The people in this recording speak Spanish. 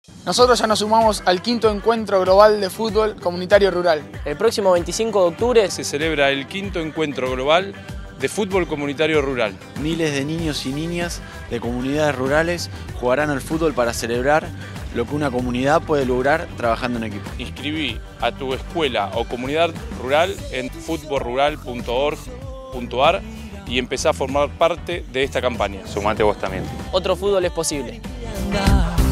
Nosotros ya nos sumamos al quinto encuentro global de fútbol comunitario rural. El próximo 25 de octubre se celebra el quinto encuentro global de fútbol comunitario rural. Miles de niños y niñas de comunidades rurales jugarán al fútbol para celebrar lo que una comunidad puede lograr trabajando en equipo. Inscribí a tu escuela o comunidad rural en futbolrural.org.ar y empezá a formar parte de esta campaña. Sumate vos también. otro fútbol es posible.